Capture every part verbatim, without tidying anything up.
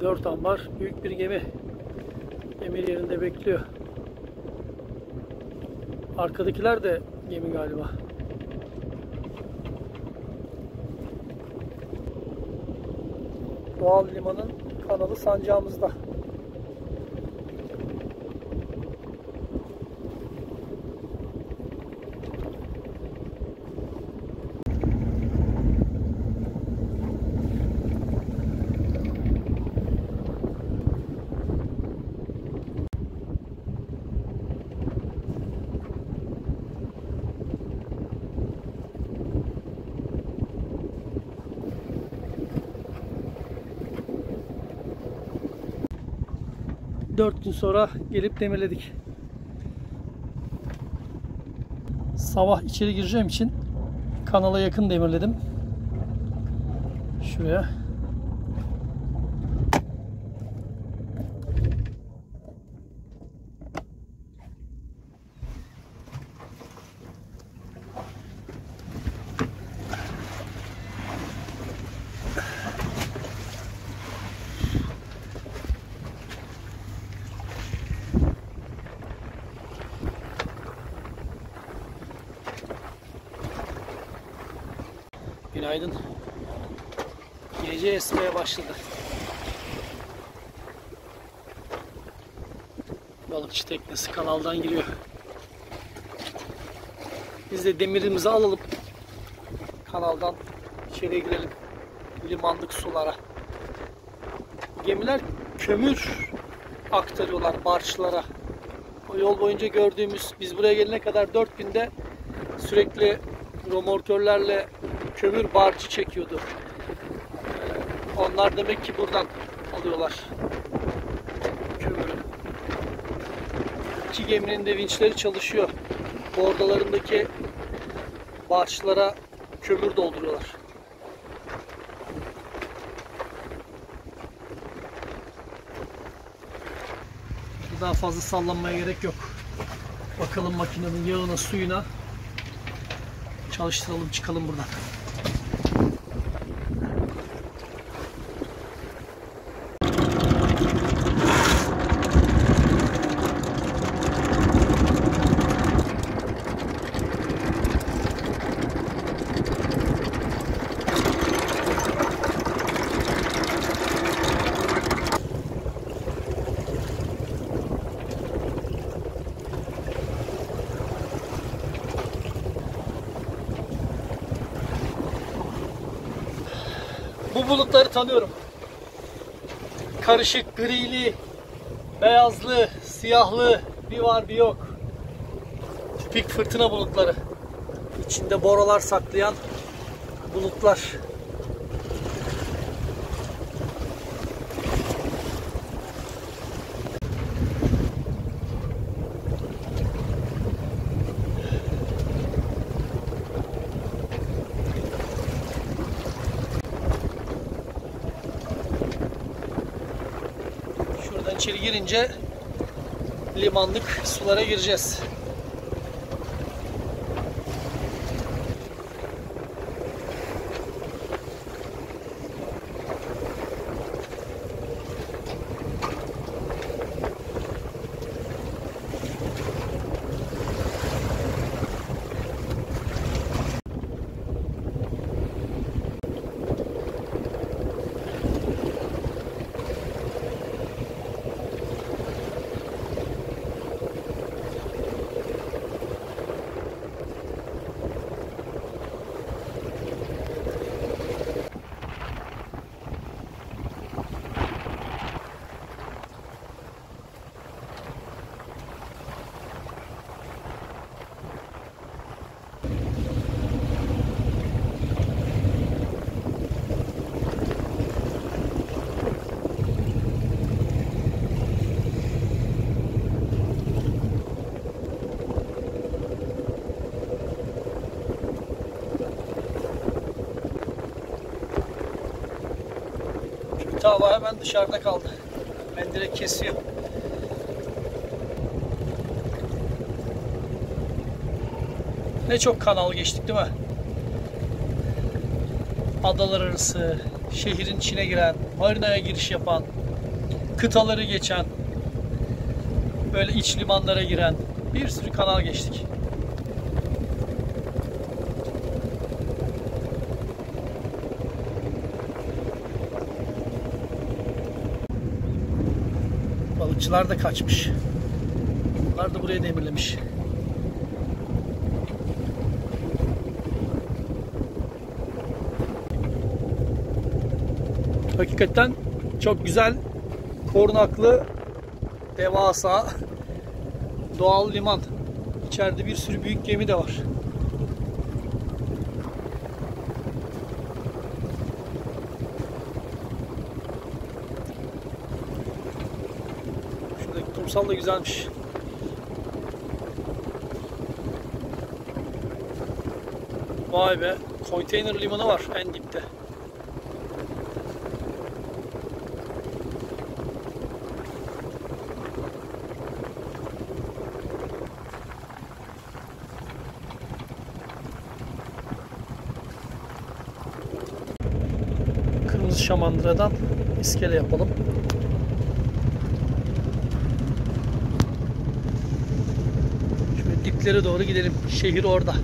dört ambar büyük bir gemi. Emir yerinde bekliyor. Arkadakiler de gemi galiba. Doğal limanın kanalı sancağımızda. Dört gün sonra gelip demirledik. Sabah içeri gireceğim için kanala yakın demirledim. Şuraya. Günaydın. Gece esmeye başladı. Balıkçı teknesi kanaldan giriyor. Biz de demirimizi alalım. Kanaldan içeriye girelim. Limanlık sulara. Gemiler kömür aktarıyorlar barçlara. O yol boyunca gördüğümüz, biz buraya gelene kadar dört günde sürekli romorkörlerle kömür barcı çekiyordu. Onlar demek ki buradan alıyorlar kömürü. İki geminin de vinçleri çalışıyor. Bordalarındaki barçlara kömür dolduruyorlar. Daha fazla sallanmaya gerek yok. Bakalım makinenin yağına, suyuna. Çalıştıralım, çıkalım buradan. Bu bulutları tanıyorum. Karışık, grili, beyazlı, siyahlı, bir var bir yok. Tipik fırtına bulutları. İçinde boralar saklayan bulutlar. İçeri girince limanlık sulara gireceğiz. Tava hemen dışarıda kaldı. Ben direkt kesiyor. Ne çok kanal geçtik değil mi? Adalar arası, şehrin içine giren, marinaya giriş yapan, kıtaları geçen, böyle iç limanlara giren bir sürü kanal geçtik. Balıkçılar da kaçmış. Onlar da buraya demirlemiş. Hakikaten çok güzel, korunaklı, devasa, doğal liman. İçeride bir sürü büyük gemi de var. Şuradaki kumsal da güzelmiş. Vay be, konteyner limanı var en dipte. Kırmızı Şamandıradan iskele yapalım. Şöyle diplere doğru gidelim. Şehir orada.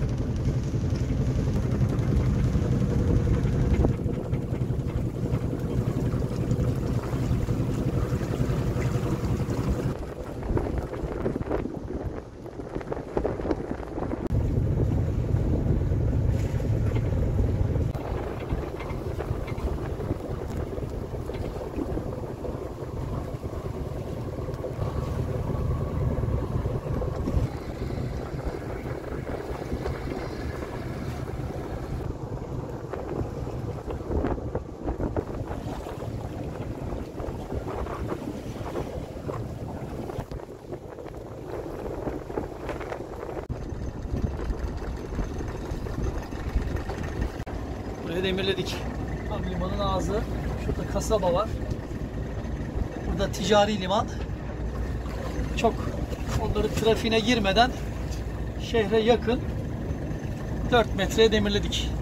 Burayı demirledik. Tam limanın ağzı. Şurada kasaba var. Burada ticari liman. Çok onların trafiğine girmeden şehre yakın dört metreye demirledik.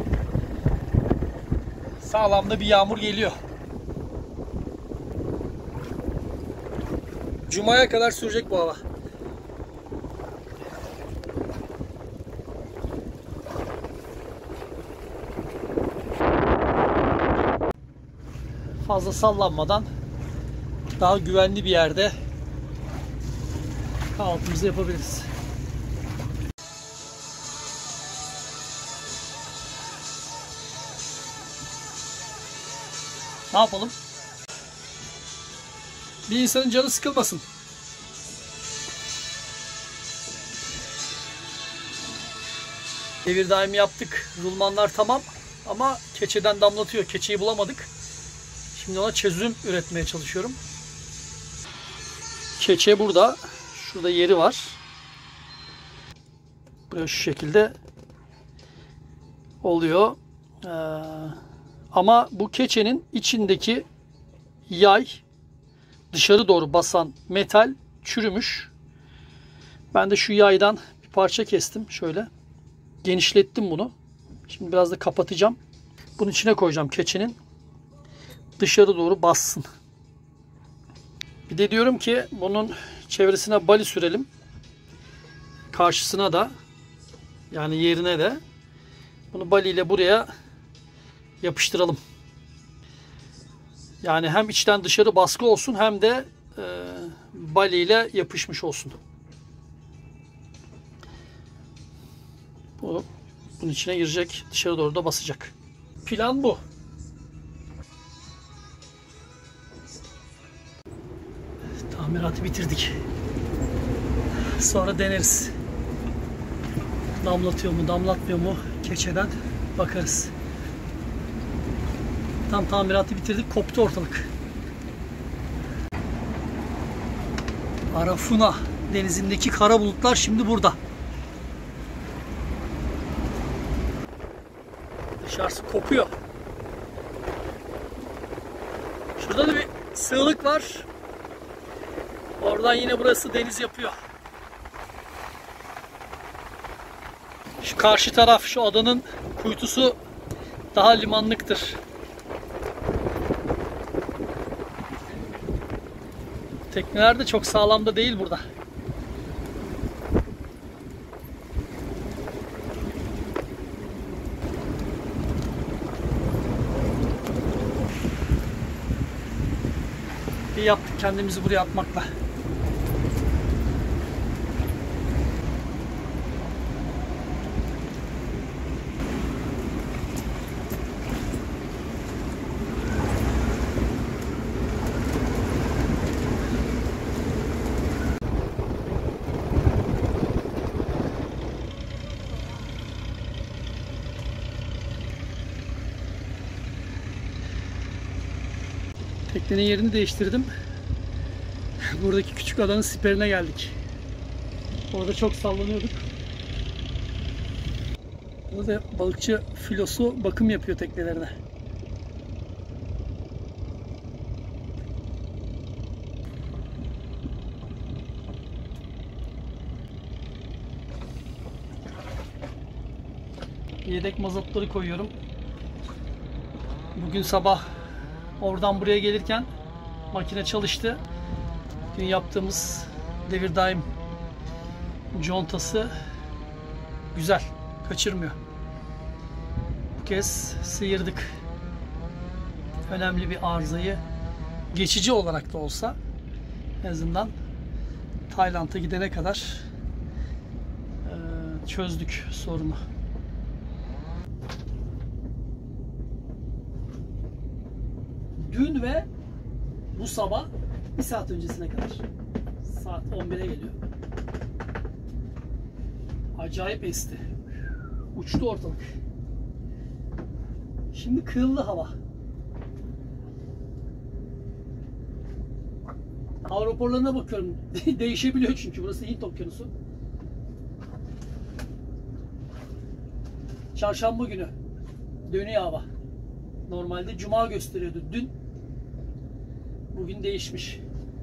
Sağlamda bir yağmur geliyor. Cuma'ya kadar sürecek bu hava. Fazla sallanmadan daha güvenli bir yerde kahvaltımızı yapabiliriz. Ne yapalım? Bir insanın canı sıkılmasın. Devir daimi yaptık. Rulmanlar tamam ama keçeden damlatıyor. Keçeyi bulamadık. Şimdi ona çözüm üretmeye çalışıyorum. Keçe burada. Şurada yeri var. Buraya şu şekilde oluyor. Ee, ama bu keçenin içindeki yay, dışarı doğru basan metal çürümüş. Ben de şu yaydan bir parça kestim. Şöyle genişlettim bunu. Şimdi biraz da kapatacağım. Bunun içine koyacağım keçenin. Dışarı doğru bassın. Bir de diyorum ki bunun çevresine bali sürelim. Karşısına da, yani yerine de bunu bali ile buraya yapıştıralım. Yani hem içten dışarı baskı olsun hem de e, bali ile yapışmış olsun. Bu bunun içine girecek, dışarı doğru da basacak. Plan bu. Tamiratı bitirdik. Sonra deneriz. Damlatıyor mu, damlatmıyor mu keçeden bakarız. Tam tamiratı bitirdik, koptu ortalık. Arafuna denizindeki kara bulutlar şimdi burada. Dışarısı kopuyor. Şurada da bir sığlık var. Oradan yine burası deniz yapıyor. Şu karşı taraf, şu adanın kuytusu daha limanlıktır. Tekneler de çok sağlam da değil burada. İyi yaptık kendimizi buraya atmakla. Teknenin yerini değiştirdim. Buradaki küçük adanın siperine geldik. Orada çok sallanıyorduk. Burada balıkçı filosu bakım yapıyor teknelerine. Yedek mazotları koyuyorum. Bugün sabah oradan buraya gelirken makine çalıştı. Dün yaptığımız devir daim contası güzel, kaçırmıyor. Bu kez sıyırdık. Önemli bir arızayı geçici olarak da olsa en azından Tayland'a gidene kadar e, çözdük sorunu. Dün ve bu sabah bir saat öncesine kadar. Saat on bire geliyor. Acayip esti. Uçtu ortalık. Şimdi kığıllı hava. Hava raporlarına bakıyorum. Değişebiliyor çünkü burası Hint Okyanusu. Çarşamba günü dönüyor hava. Normalde cuma gösteriyordu dün. Bugün değişmiş.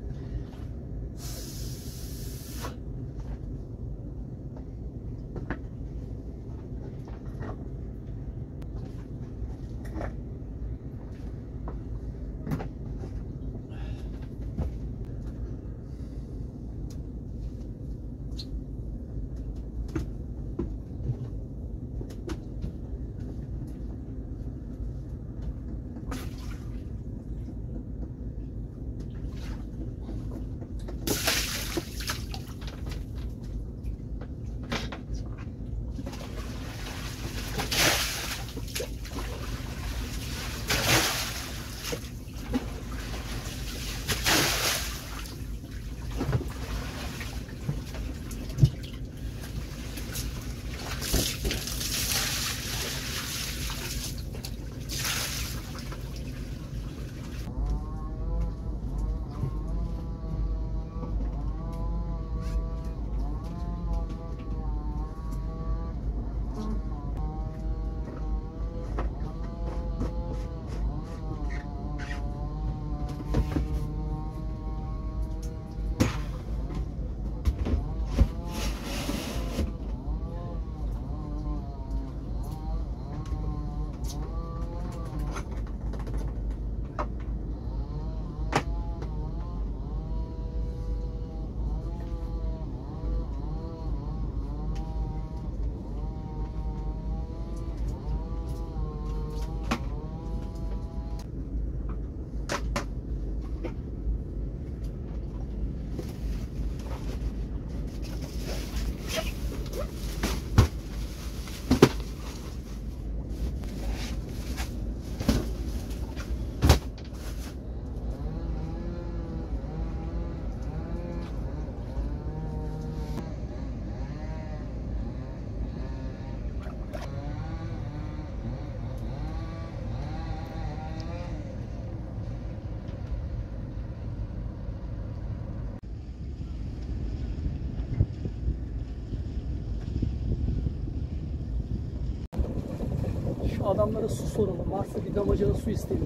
Şu adamlara su soralım. Varsa bir damacana su isteyelim.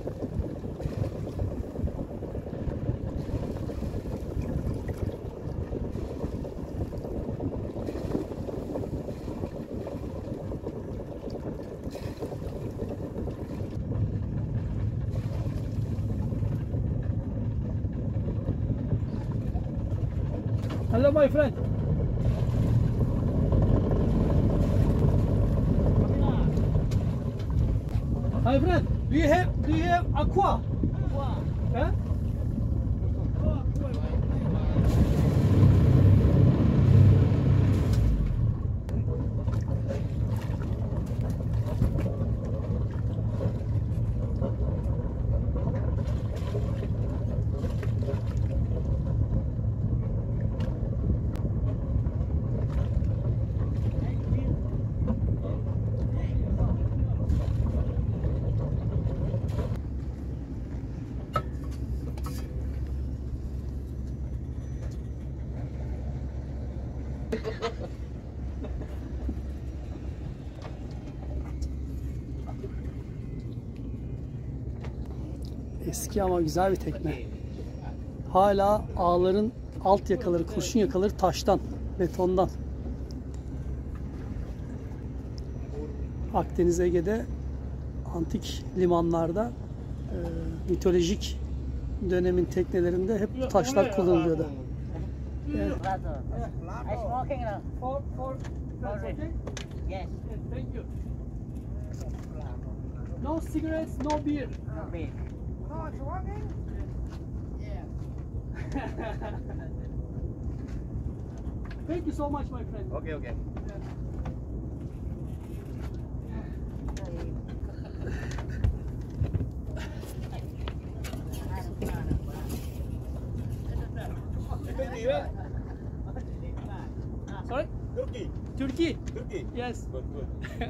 Hello my friend. My friend, do you have do you have aqua? Aqua. Huh? Eski ama güzel bir tekne. Hala ağların alt yakaları, kurşun yakaları taştan, betondan. Akdeniz, Ege'de antik limanlarda e, mitolojik dönemin teknelerinde hep taşlar kullanılıyordu. Yani, for, for, okay? Yes. Thank you. No cigarettes, no beer. No beer. Oh, it's working? Yeah. Thank you so much, my friend. Okay, okay. Sorry? Turkey. Turkey? Turkey. Yes. Good, good.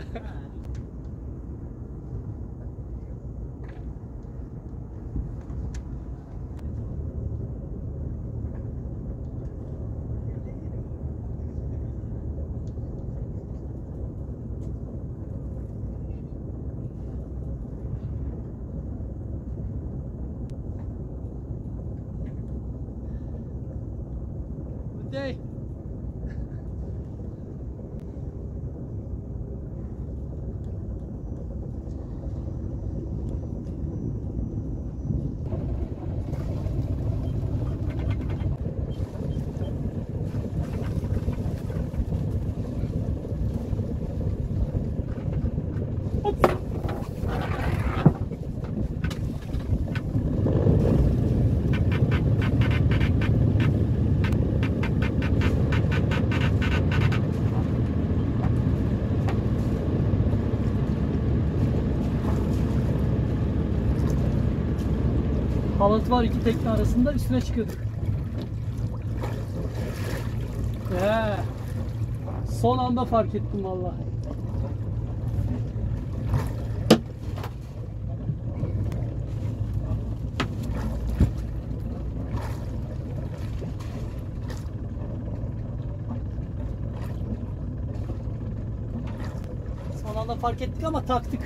Good day. Halat var iki tekne arasında, üstüne çıkıyorduk. He. Son anda fark ettim vallahi. Son anda fark ettik ama taktık.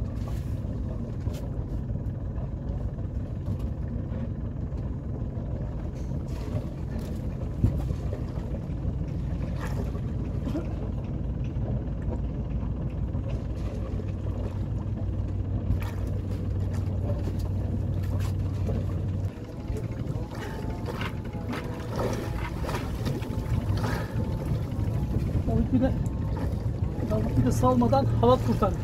Balık bir de balık bir de salmadan halat kurtardık.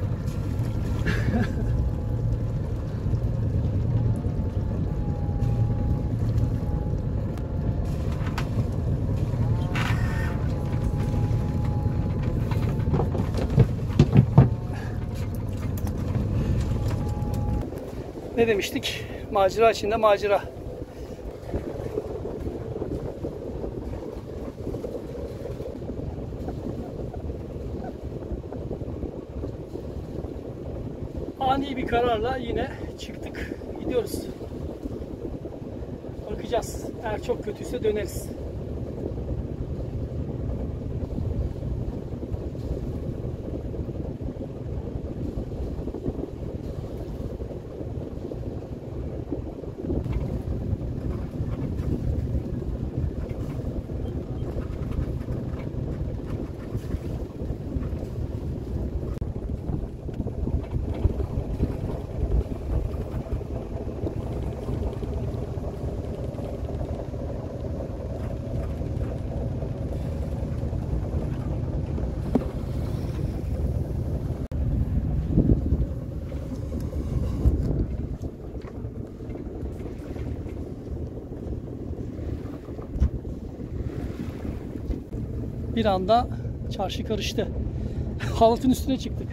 Ne demiştik? Macera içinde macera. Ani bir kararla yine çıktık. Gidiyoruz. Bakacağız. Eğer çok kötüyse döneriz. bir anda çarşı karıştı. Halatın üstüne çıktık.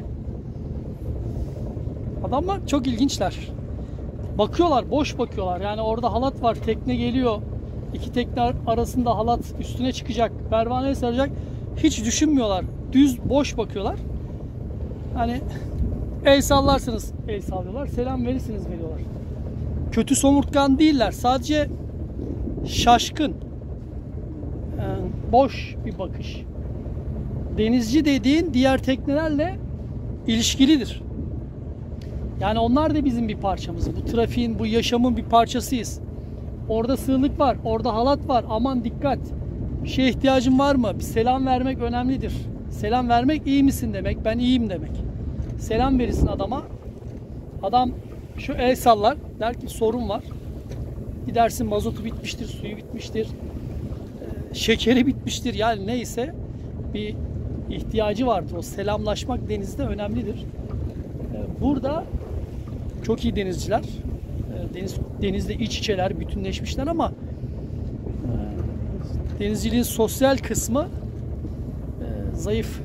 Adamlar çok ilginçler. Bakıyorlar, boş bakıyorlar. Yani orada halat var, tekne geliyor. İki tekne arasında halat üstüne çıkacak, pervaneye saracak. Hiç düşünmüyorlar. Düz, boş bakıyorlar. Hani el sallarsınız, el sallıyorlar. Selam verirsiniz, veriyorlar. Kötü somurtkan değiller. Sadece şaşkın. Yani boş bir bakış. Denizci dediğin diğer teknelerle ilişkilidir. Yani onlar da bizim bir parçamız. Bu trafiğin, bu yaşamın bir parçasıyız. Orada sığlık var, orada halat var. Aman dikkat. Bir şeye ihtiyacın var mı? Bir selam vermek önemlidir. Selam vermek iyi misin demek, ben iyiyim demek. Selam verirsin adama. Adam şu el sallar, der ki sorun var. Gidersin, mazotu bitmiştir, suyu bitmiştir, şekeri bitmiştir, yani neyse bir ihtiyacı vardır. O selamlaşmak denizde önemlidir. Burada çok iyi denizciler, deniz denizde iç içeler, bütünleşmişler ama denizciliğin sosyal kısmı zayıf.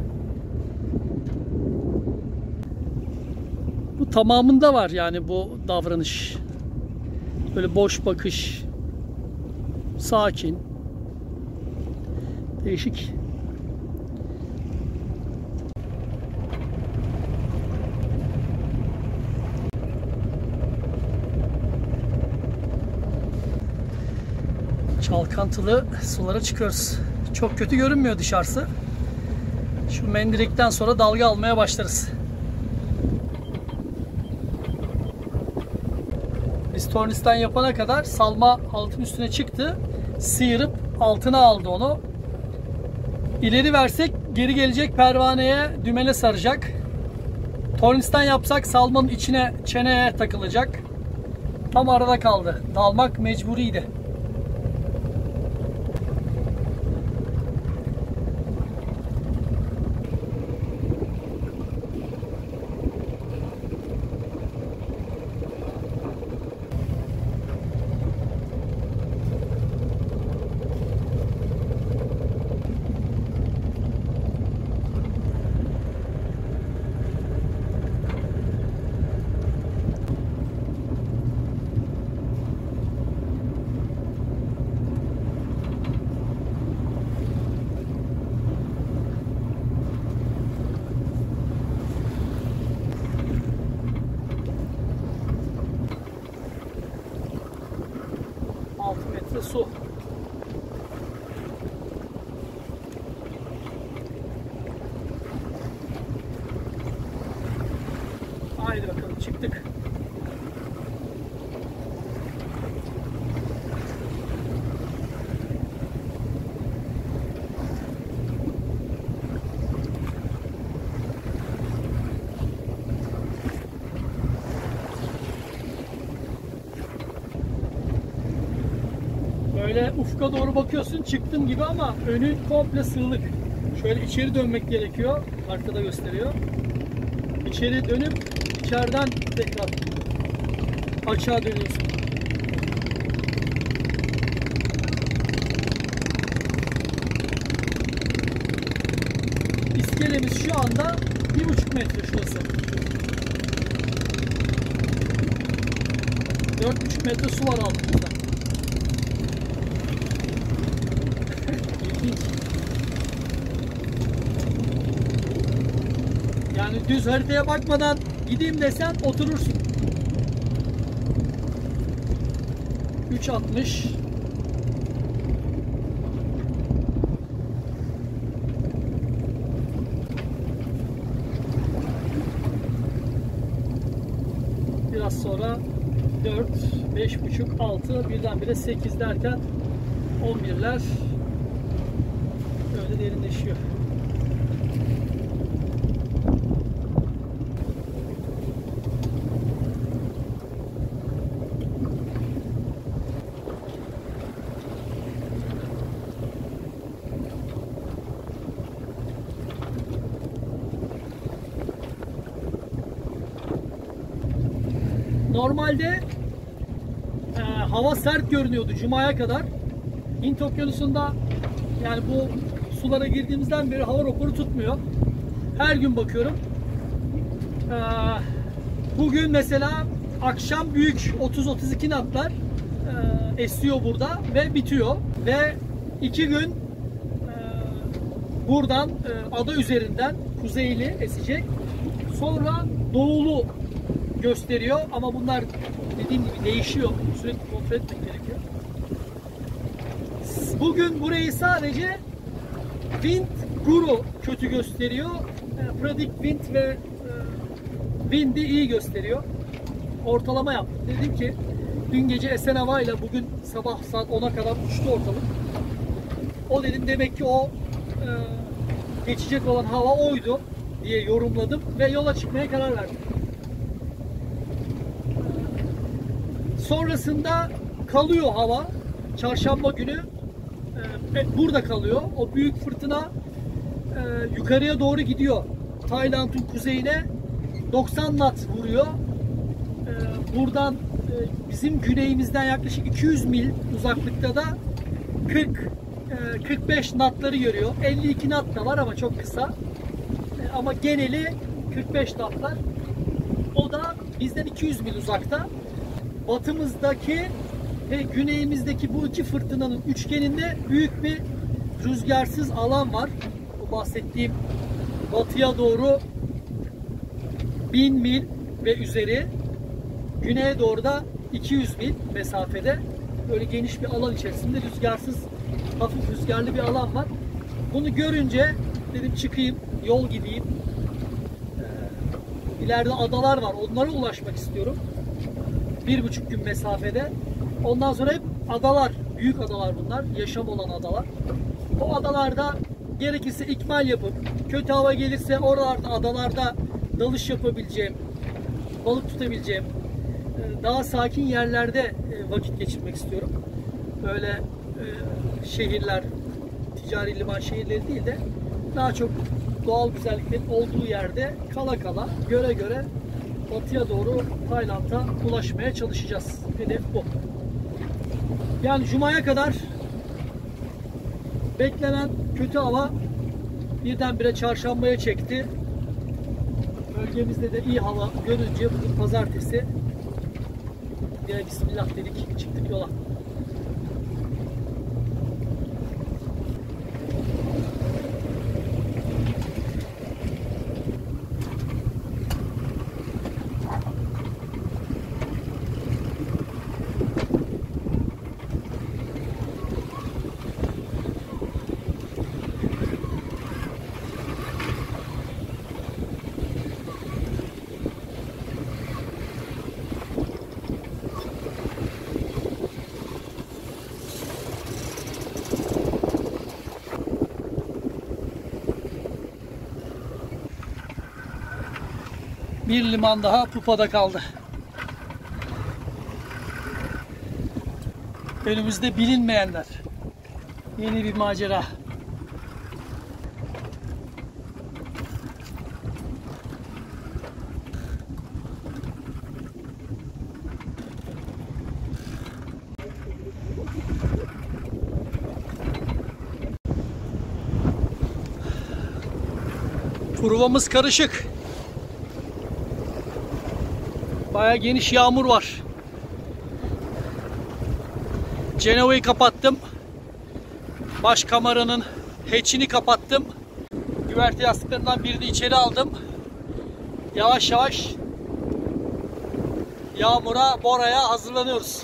Bu tamamında var yani bu davranış. Böyle boş bakış, sakin, değişik. Çalkantılı sulara çıkıyoruz. Çok kötü görünmüyor dışarısı. Şu mendirekten sonra dalga almaya başlarız. Biz tornistan yapana kadar salma halatın üstüne çıktı. Sıyırıp altına aldı onu. İleri versek geri gelecek, pervaneye, dümene saracak. Tornistan yapsak salmanın içine, çeneye takılacak. Tam arada kaldı. Dalmak mecburiydi. altı metre su. Haydi bakalım, çıktık. Böyle ufka doğru bakıyorsun, çıktım gibi ama önün komple sığlık. Şöyle içeri dönmek gerekiyor. Arkada gösteriyor. İçeri dönüp içeriden tekrar açığa dönüyorsun. İskelemiz şu anda bir buçuk metre şurası. Dört buçuk metre su var altımızda. Yani düz haritaya bakmadan gideyim desen oturursun. üç altmış. Biraz sonra dört, beş buçuk, altı, birdenbire sekiz derken on birler böyle derinleşiyor. Normalde e, hava sert görünüyordu Cuma'ya kadar. Hint Okyanusu'nda yani bu sulara girdiğimizden beri hava raporu tutmuyor. Her gün bakıyorum. Ee, bugün mesela akşam büyük otuz otuz iki knotlar e, esiyor burada ve bitiyor. Ve iki gün e, buradan e, ada üzerinden kuzeyli esecek. Sonra doğulu gösteriyor ama bunlar dediğim gibi değişiyor. Sürekli kontrol etmek gerekiyor. Bugün burayı sadece wind guru kötü gösteriyor. E, predict wind ve e, wind'i iyi gösteriyor. Ortalama yaptım. Dedim ki dün gece esen havayla bugün sabah saat ona kadar uçtu ortalık. O dedim demek ki o e, geçecek olan hava oydu diye yorumladım ve yola çıkmaya karar verdim. Sonrasında kalıyor hava. Çarşamba günü e, burada kalıyor. O büyük fırtına e, yukarıya doğru gidiyor. Tayland'ın kuzeyine doksan knot vuruyor. E, buradan e, bizim güneyimizden yaklaşık iki yüz mil uzaklıkta da kırk kırk beş knotları görüyor. elli iki knot da var ama çok kısa. E, ama geneli kırk beş knotlar. O da bizden iki yüz mil uzakta. Batımızdaki ve güneyimizdeki bu iki fırtınanın üçgeninde büyük bir rüzgarsız alan var. Bu bahsettiğim batıya doğru bin mil ve üzeri, güneye doğru da iki yüz mil mesafede böyle geniş bir alan içerisinde rüzgarsız, hafif rüzgarlı bir alan var. Bunu görünce dedim çıkayım, yol gideyim. Ee, ileride adalar var, onlara ulaşmak istiyorum. Bir buçuk gün mesafede. Ondan sonra hep adalar, büyük adalar bunlar, yaşam olan adalar. O adalarda gerekirse ikmal yapıp, kötü hava gelirse oralarda, adalarda dalış yapabileceğim, balık tutabileceğim, daha sakin yerlerde vakit geçirmek istiyorum. Böyle şehirler, ticari liman şehirleri değil de daha çok doğal güzelliklerin olduğu yerde kala kala, göre göre batıya doğru Tayland'a ulaşmaya çalışacağız. Hedef bu. Yani Cuma'ya kadar beklenen kötü hava birdenbire çarşambaya çekti. Bölgemizde de iyi hava görünce bugün pazartesi diye bismillah dedik, çıktık yola. Bir liman daha Pupa'da kaldı. Önümüzde bilinmeyenler. Yeni bir macera. Provamız karışık. Bayağı geniş yağmur var. Cenova'yı kapattım. Baş kameranın hatch'ini kapattım. Güverte yastıklarından birini içeri aldım. Yavaş yavaş yağmura, boraya hazırlanıyoruz.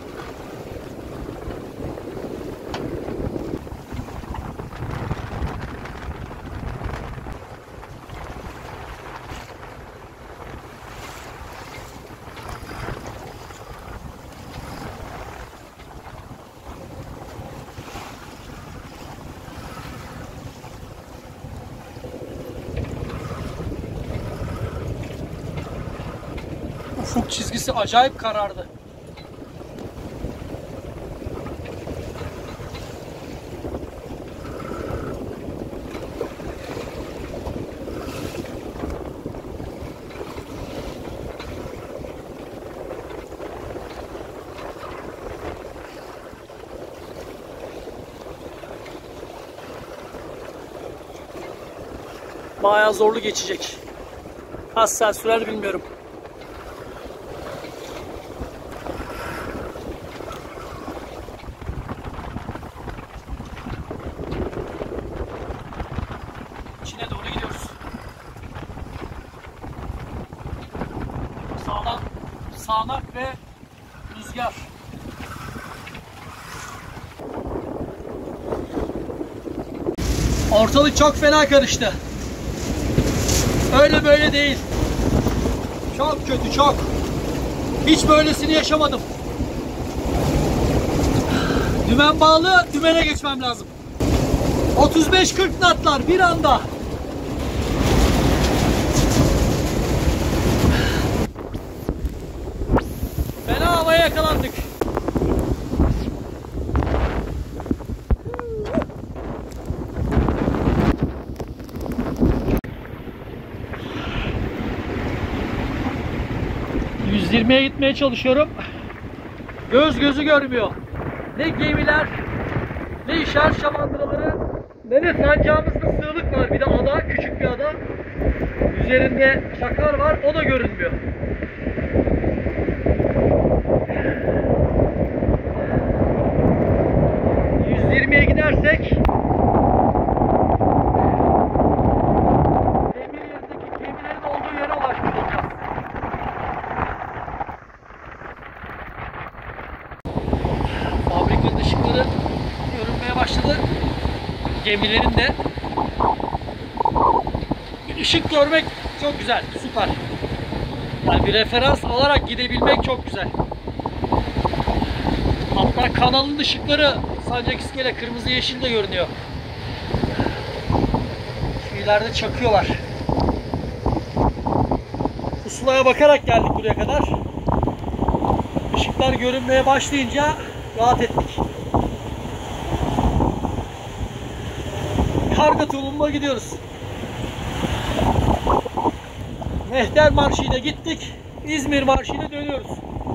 Ufuk çizgisi acayip karardı. Bayağı zorlu geçecek. Kaç saat sürer bilmiyorum. İçine doğru gidiyoruz. Sağdan sağanak ve rüzgar. Ortalık çok fena karıştı. Öyle böyle değil. Çok kötü, çok. Hiç böylesini yaşamadım. Dümen bağlı, dümene geçmem lazım. otuz beş kırk knotlar bir anda. Fena havaya yakalandık. yüz yirmiye gitmeye çalışıyorum. Göz gözü görmüyor. Ne gemiler, ne işaret şamandıraları, ne de sancağımızda sığlık var. Bir de ada, küçük bir ada. Üzerinde çakar var, o da görünmüyor. yüz yirmiye gidersek demir yerindeki gemilerin olduğu yere ulaşmış olacağız. Fabrikanın ışıkları görünmeye başladı. Gemilerin de ışık görmek çok güzel, süper. Yani bir referans alarak gidebilmek çok güzel. Hatta kanalın ışıkları Sancak İskele kırmızı yeşil de görünüyor. Şu ileride çakıyorlar. Pusulaya bakarak geldik buraya kadar. Işıklar görünmeye başlayınca rahat ettik. Karga tulumba gidiyoruz. Mehter Marşı ile gittik. İzmir Marşı ile dönüyoruz.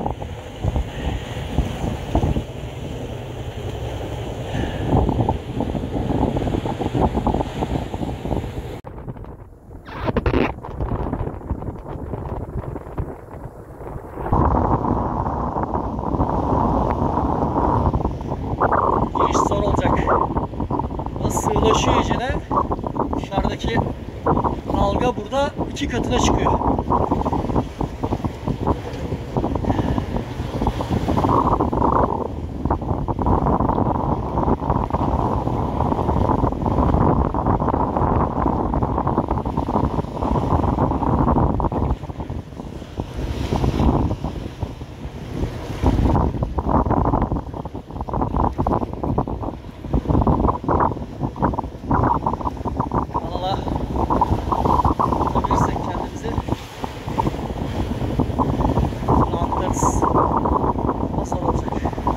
Giriş zor olacak. Nasıl sığlaşıyor iyicene. Dışarıdaki dalga burada iki katına çıkıyor. Kanala tutabilirsek kendimizi rahatlarız. Nasıl olacak?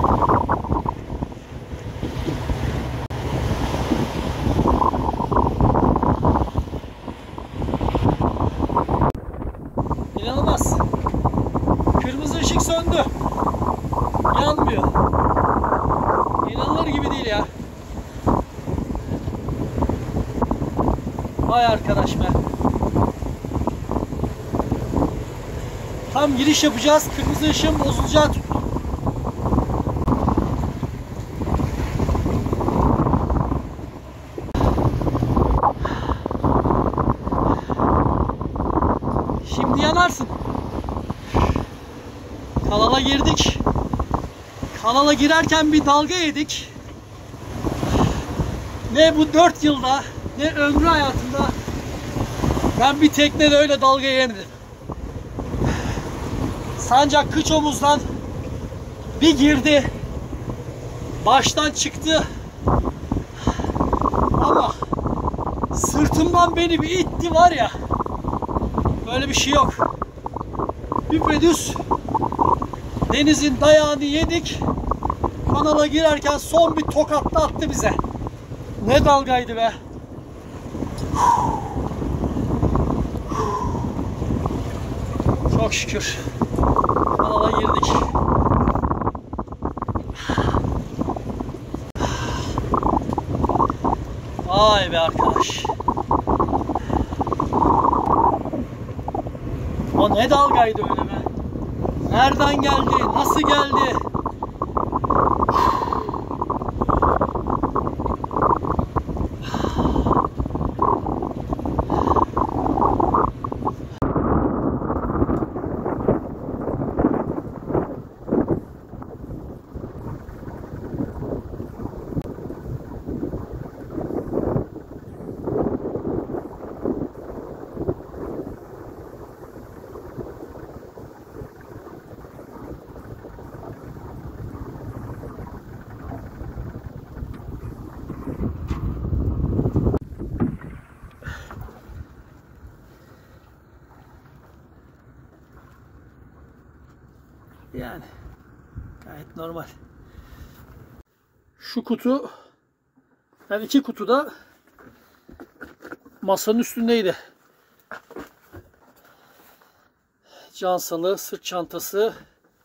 İnanılmaz. Kırmızı ışık söndü. Yanmıyor. İnanılır gibi değil ya. Vay arkadaş be. Tam giriş yapacağız. Kırmızı ışığın bozulacağı tuttu. Şimdi yanarsın. Kanala girdik. Kanala girerken bir dalga yedik. Ne bu dört yılda ne ömrü hayatında ben bir teknede öyle dalga yemedim. Sancak kıç omuzdan bir girdi. Baştan çıktı. Ama sırtımdan beni bir itti var ya. Böyle bir şey yok. Düpedüz denizin dayağını yedik. Kanala girerken son bir tokat da attı bize. Ne dalgaydı be. Çok şükür kanala girdik. Vay be arkadaş. O ne dalgaydı öyle be? Nereden geldi? Nasıl geldi? Yani gayet normal. Şu kutu, yani iki kutu da masanın üstündeydi. Cansalı, sırt çantası,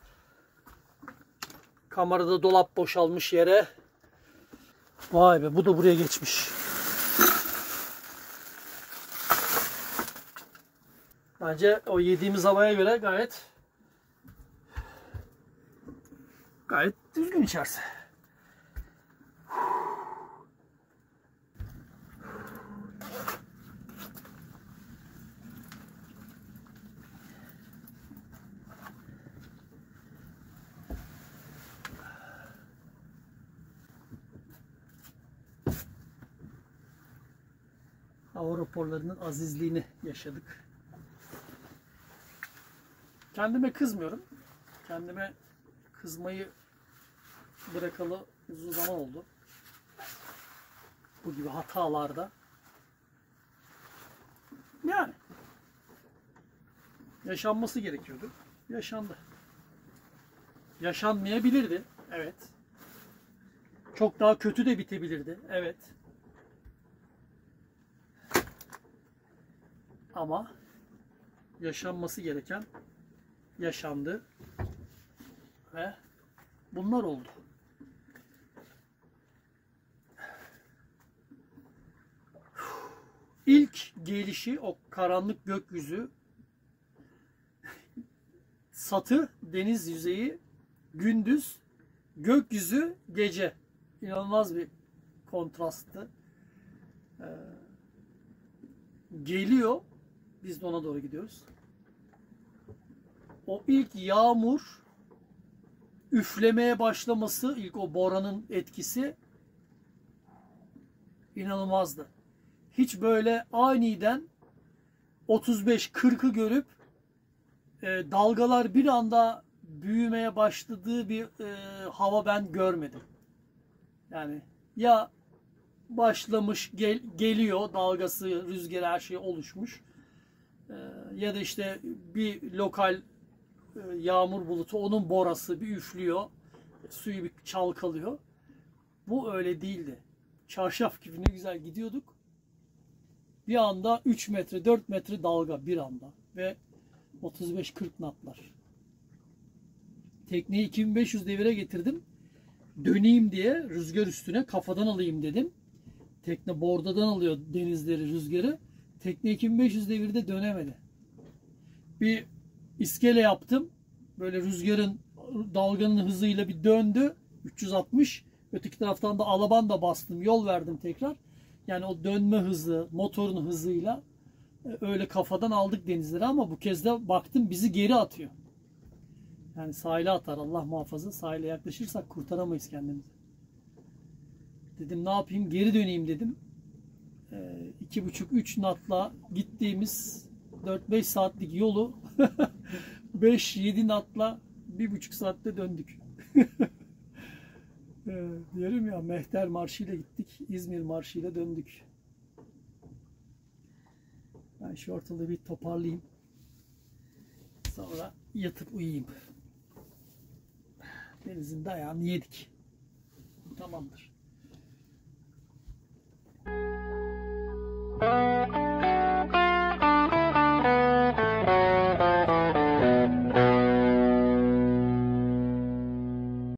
kamerada dolap boşalmış yere. Vay be, bu da buraya geçmiş. Bence o yediğimiz havaya göre gayet gayet düzgün içerisi. Hava raporlarının azizliğini yaşadık. Kendime kızmıyorum. Kendime kızmayı bırakalı uzun zaman oldu. Bu gibi hatalarda. Yani yaşanması gerekiyordu. Yaşandı. Yaşanmayabilirdi. Evet. Çok daha kötü de bitebilirdi. Evet. Ama yaşanması gereken yaşandı ve bunlar oldu. İlk gelişi o karanlık gökyüzü, satı deniz yüzeyi, gündüz, gökyüzü gece. İnanılmaz bir kontrasttı. Ee, geliyor. Biz de ona doğru gidiyoruz. O ilk yağmur üflemeye başlaması, ilk o boranın etkisi inanılmazdı. Hiç böyle aniden otuz beş kırkı görüp e, dalgalar bir anda büyümeye başladığı bir e, hava ben görmedim. Yani ya başlamış gel, geliyor dalgası, rüzgarı, her şey oluşmuş. E, ya da işte bir lokal e, yağmur bulutu, onun borası bir üflüyor. Suyu bir çalkalıyor. Bu öyle değildi. Çarşaf gibi ne güzel gidiyorduk. Bir anda üç metre dört metre dalga bir anda ve otuz beş kırk knotlar. Tekneyi iki bin beş yüz devire getirdim. Döneyim diye rüzgar üstüne kafadan alayım dedim. Tekne bordadan alıyor denizleri, rüzgarı. Tekne iki bin beş yüz devirde dönemedi. Bir iskele yaptım. Böyle rüzgarın, dalganın hızıyla bir döndü. üç yüz altmış. Öteki taraftan da alaban da bastım. Yol verdim tekrar. Yani o dönme hızı, motorun hızıyla öyle kafadan aldık denizleri, ama bu kez de baktım bizi geri atıyor. Yani sahile atar, Allah muhafaza. Sahile yaklaşırsak kurtaramayız kendimizi. Dedim ne yapayım, geri döneyim dedim. iki buçuk üç knotla gittiğimiz dört beş saatlik yolu beş yedi knotla bir buçuk saatte döndük. Diyorum ya, Mehter Marşı'yla gittik, İzmir Marşı'yla döndük. Ben şu ortalığı bir toparlayayım. Sonra yatıp uyuyayım. Denizin dayağını yedik. Tamamdır.